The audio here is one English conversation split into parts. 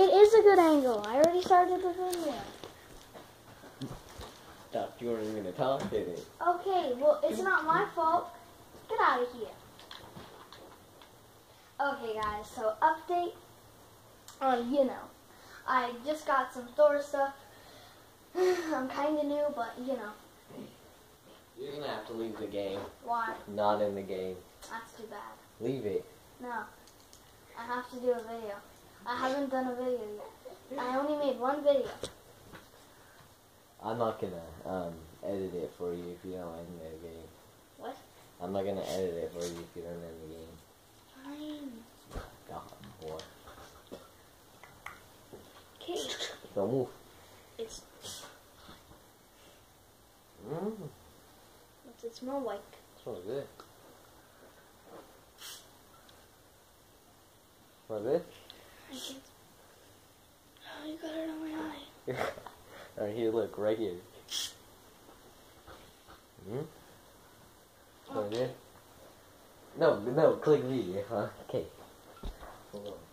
It is a good angle. I already started the video. Thought you weren't going to talk, did it? Okay, well, it's not my fault. Get out of here. Okay, guys, so update on, I just got some store stuff. I'm kind of new, but, You're going to have to leave the game. Why? Not in the game. That's too bad. Leave it. No. I have to do a video. I haven't done a video yet. I only made one video. I'm not going to edit it for you if you don't end the game. What? I'm not going to edit it for you if you don't end the game. Fine. God, boy. Okay. Don't move. It's... What's it smell like? Smells good. Smells good? I can't... Oh, you got it on my eye. Alright, here, look, right here. Smells good? No, click V, huh? Okay. Hold on.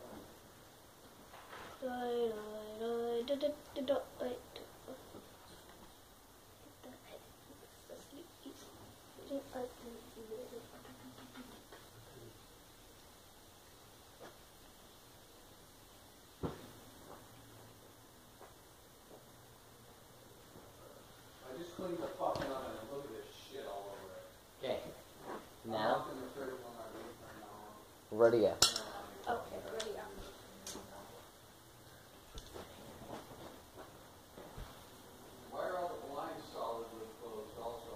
I just cleaned the fucking oven and look at this shit all over it. Okay. Now, I'm not gonna turn it on my right now. ready up. Okay, ready up. Why are all the blinds solidly closed also?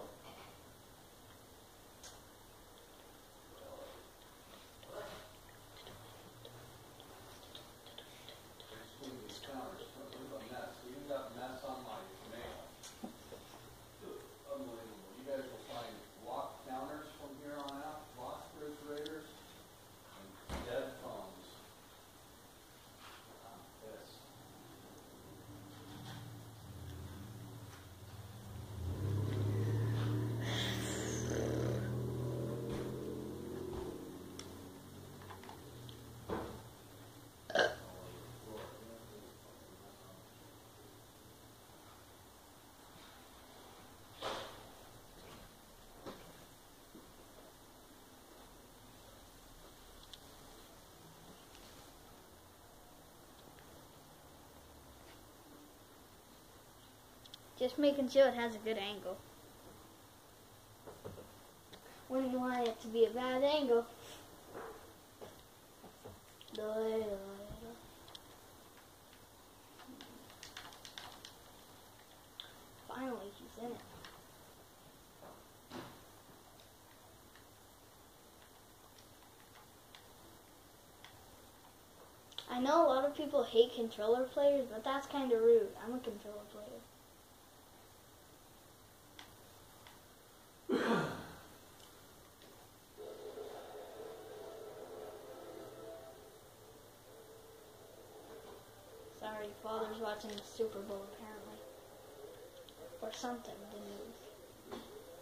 Just clean these counters. Look at the mess. You even got mess on my nail. Unbelievable. You guys will find locked counters from here on out, locked refrigerators, and dead phones. I'm pissed. Just making sure it has a good angle. Wouldn't want it to be a bad angle. Finally, he's in it. I know a lot of people hate controller players, but that's kind of rude. I'm a controller player. Sorry, Father's watching the Super Bowl apparently. Or something, the news.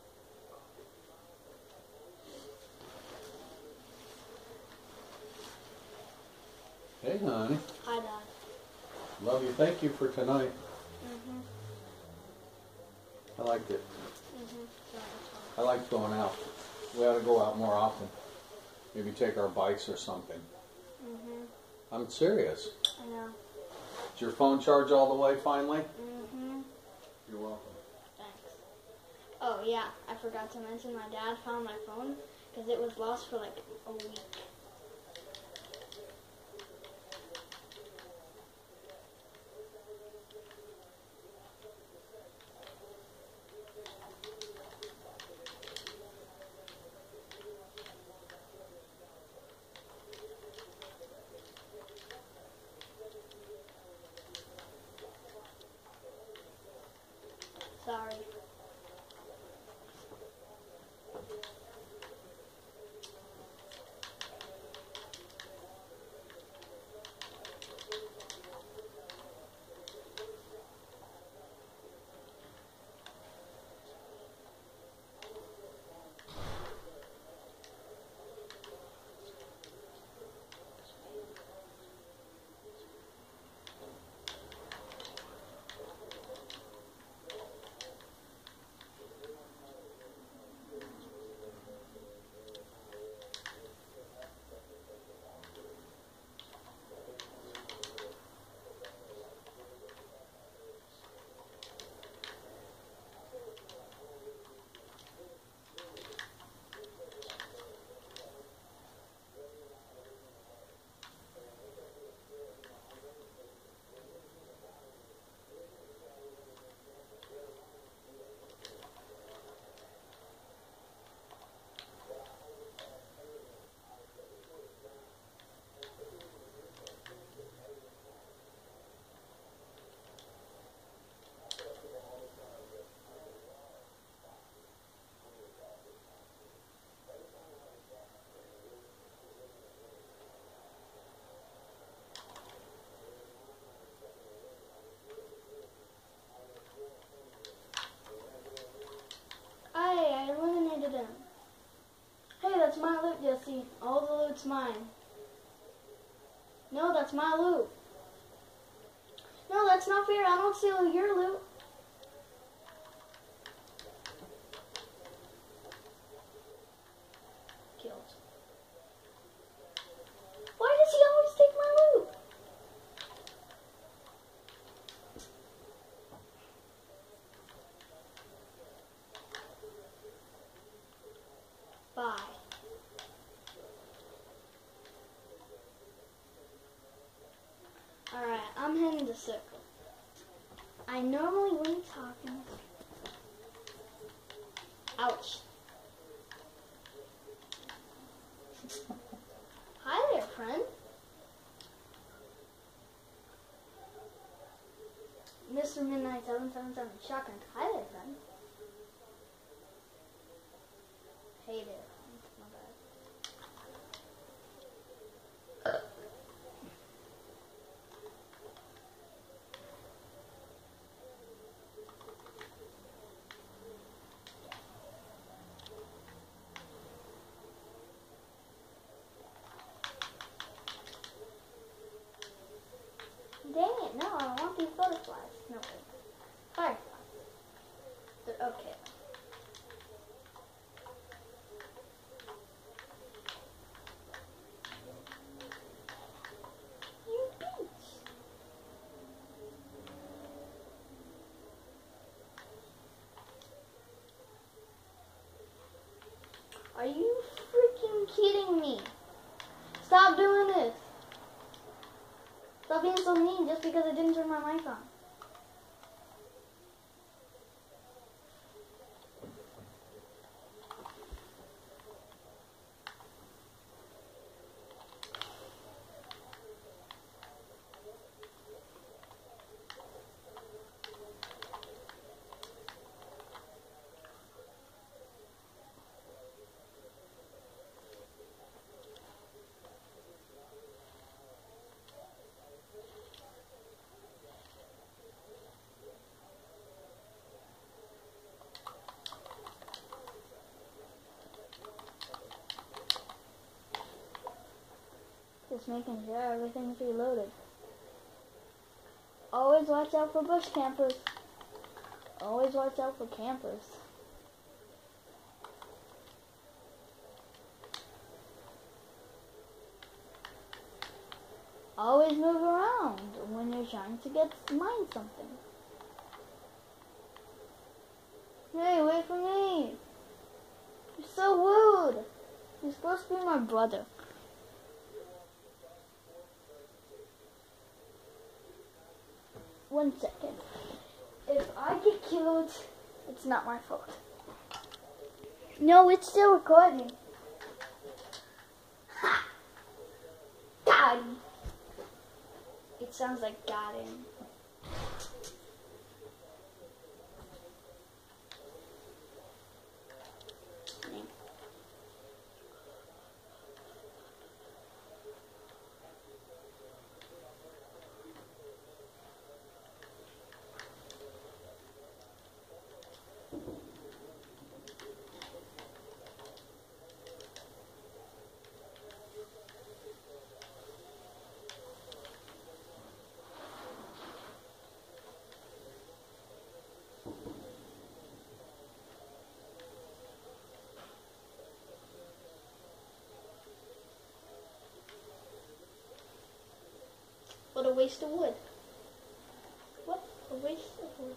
Hey, honey. Hi, Dad. Love you. Thank you for tonight. Mm-hmm. I liked it. Mm-hmm. I like going out. We ought to go out more often. Maybe take our bikes or something. Mm-hmm. I'm serious. I know. Did your phone charge all the way finally? Mm-hmm. You're welcome. Thanks. Oh, yeah. I forgot to mention my dad found my phone because it was lost for like a week. Sorry. loot's mine. No, that's my loot. No, that's not fair. I don't steal your loot. Killed. Why does he always take my loot? Bye. Alright, I'm heading to circle. I normally wouldn't talk in this. Ouch. Hi there, friend. Mr. Midnight 777 Shotgun. Hi there, friend. Hey there, friend. My bad. Dang it, no, I want these butterflies. No, wait. Fireflies. They're okay. You bitch. Are you freaking kidding me? Stop doing this. Stop being so mean just because I didn't turn my mic on. Just making sure everything's reloaded. Always watch out for bush campers. Always watch out for campers. Always move around when you're trying to mine something. Hey, wait for me! You're so rude! You're supposed to be my brother. One second. If I get killed, it's not my fault. No, it's still recording. Ha! Got him. It sounds like got him. What a waste of wood. What a waste of wood.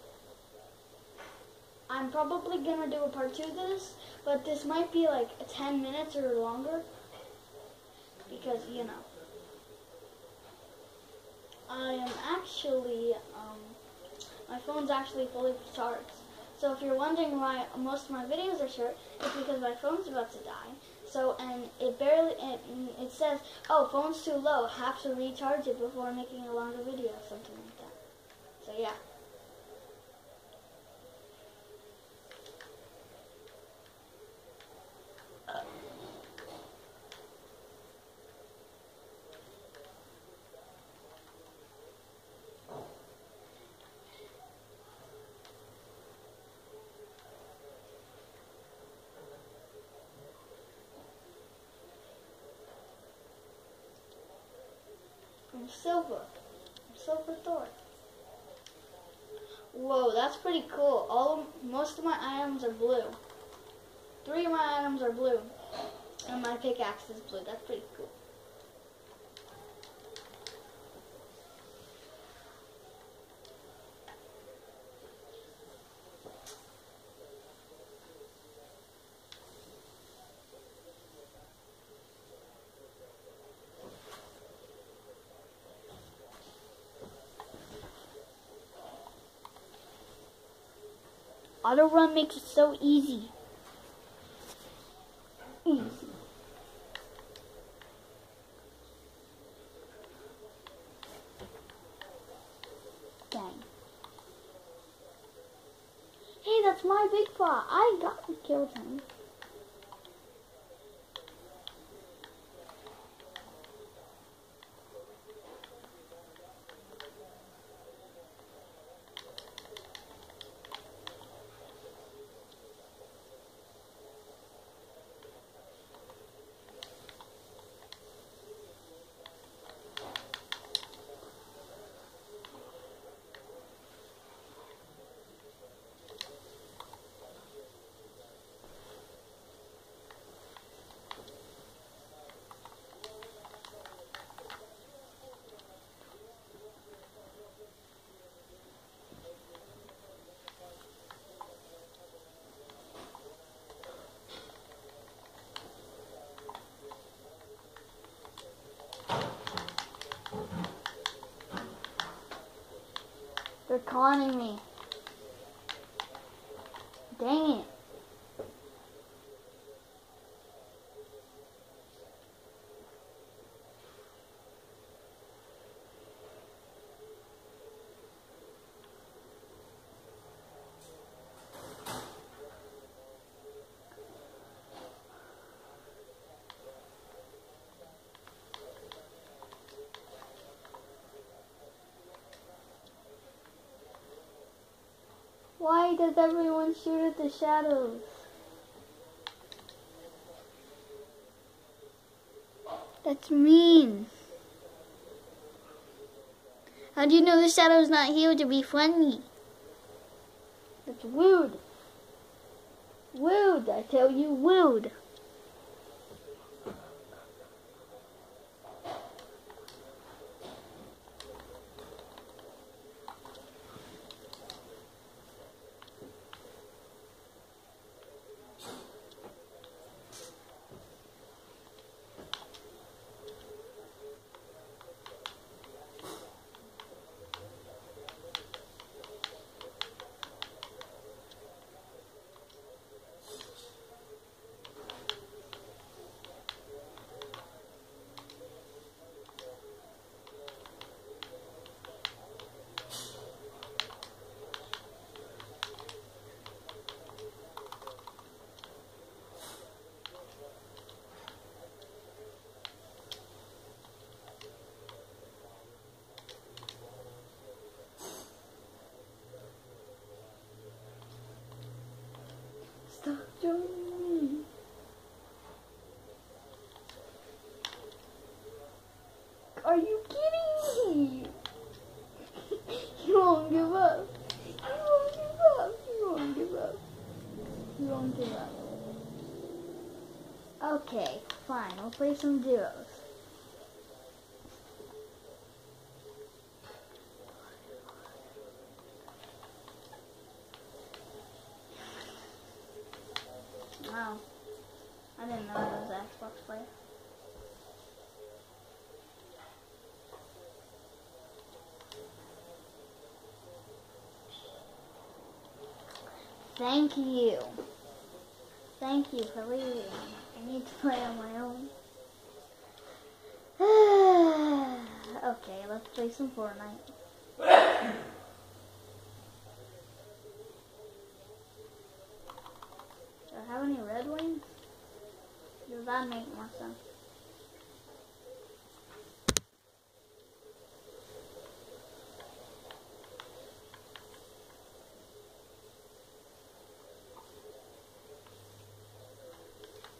I'm probably gonna do a part 2 of this, but this might be like 10 minutes or longer. Because, you know, I am actually, my phone's actually fully charged. So if you're wondering why most of my videos are short, it's because my phone's about to die. So, and it says, oh, phone's too low, have to recharge it before making a longer video, something like that. So yeah. silver. Silver Thor. Whoa, that's pretty cool. Most of my items are blue. 3 of my items are blue. And my pickaxe is blue. That's pretty cool. Auto run makes it so easy. Easy. Dang. Hey, that's my big paw. I killed him. They're conning me. Dang it. Why does everyone shoot at the shadows? That's mean. How do you know the shadow's not here to be friendly? That's rude. Rude, I tell you, rude. Stop joining me. Are you kidding me? You won't give up. You won't give up. You won't give up. You won't give up. Okay, fine. We'll play some duos. Wow. I didn't know I was an Xbox player. Thank you. Thank you for leaving. I need to play on my own. Okay, let's play some Fortnite. Do I have any red wings? Does that make more sense?